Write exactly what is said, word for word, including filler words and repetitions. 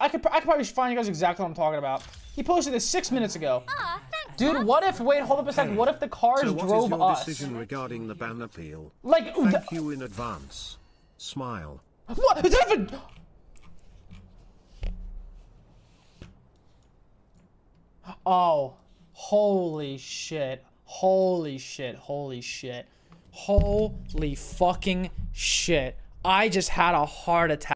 I could I could probably find you guys exactly what I'm talking about. He posted this six minutes ago. Aw, thanks, Dude, Pops. what if? Wait, hold up a second. What if the cars So what drove is your us? decision regarding the ban appeal? Like, Thank you in advance. Smile. What? Is that even? Oh, holy shit! Holy shit! Holy shit! Holy fucking shit! I just had a heart attack.